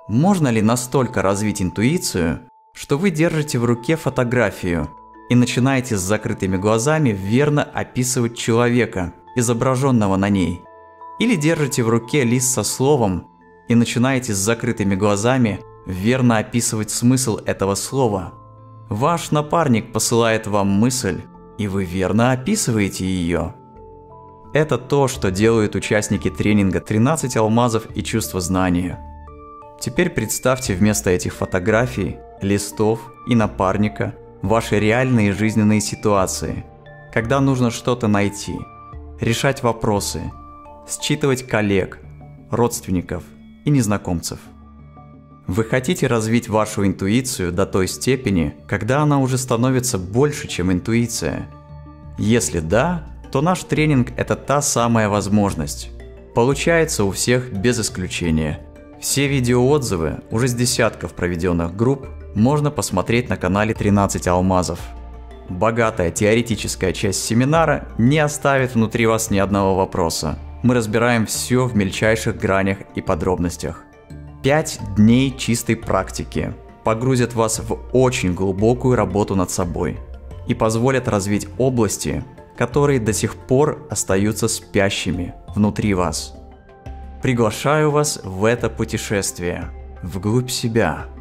Можно ли настолько развить интуицию, что вы держите в руке фотографию и начинаете с закрытыми глазами верно описывать человека, изображенного на ней? Или держите в руке лист со словом и начинаете с закрытыми глазами верно описывать смысл этого слова? Ваш напарник посылает вам мысль, и вы верно описываете ее. Это то, что делают участники тренинга «13 алмазов и чувство знания». Теперь представьте вместо этих фотографий, листов и напарника ваши реальные жизненные ситуации, когда нужно что-то найти, решать вопросы, считывать коллег, родственников и незнакомцев. Вы хотите развить вашу интуицию до той степени, когда она уже становится больше, чем интуиция? Если да, то наш тренинг – это та самая возможность. Получается у всех без исключения. Все видеоотзывы уже с десятков проведенных групп можно посмотреть на канале 13 алмазов. Богатая теоретическая часть семинара не оставит внутри вас ни одного вопроса. Мы разбираем все в мельчайших гранях и подробностях. 5 дней чистой практики погрузят вас в очень глубокую работу над собой и позволят развить области, которые до сих пор остаются спящими внутри вас. Приглашаю вас в это путешествие вглубь себя.